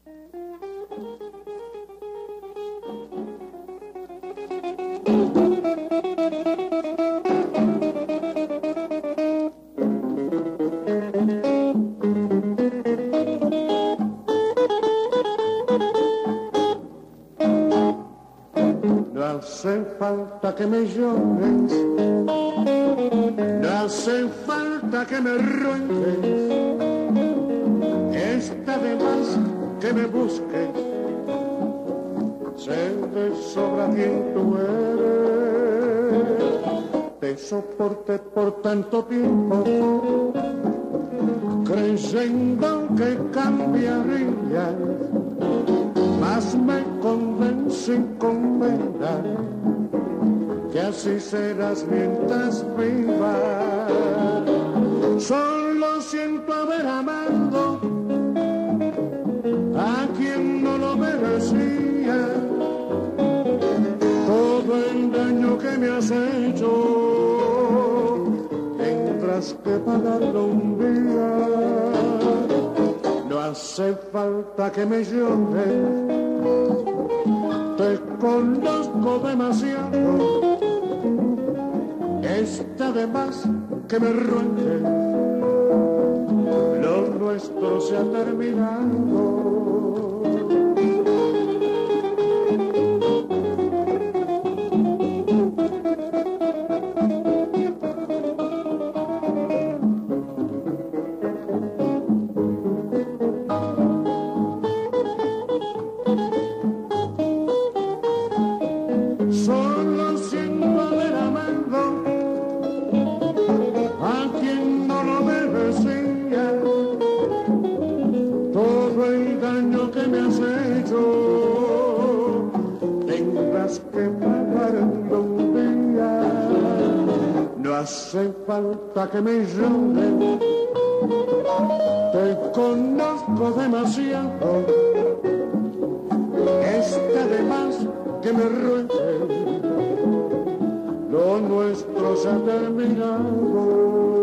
No hace falta que me llores, no hace falta que me ruegues, está de más que me busques, sé de sobra quién tú eres, te soporté por tanto tiempo, creyendo que cambiarías, mas me convencí con verdad que así serás mientras viva. Solo siento haber amado a quien no lo merecía. Todo el daño que me has hecho tendrás que pagarlo un día. No hace falta que me llores, te conozco demasiado, está de más que me ruegues, lo nuestro se ha terminado. Solo siento haber amado a quien no lo merecía. Todo el daño que me has hecho tendrás que pagarlo un día. No hace falta que me llores, te conozco demasiado, está de más que me ruegues, lo nuestro se ha terminado.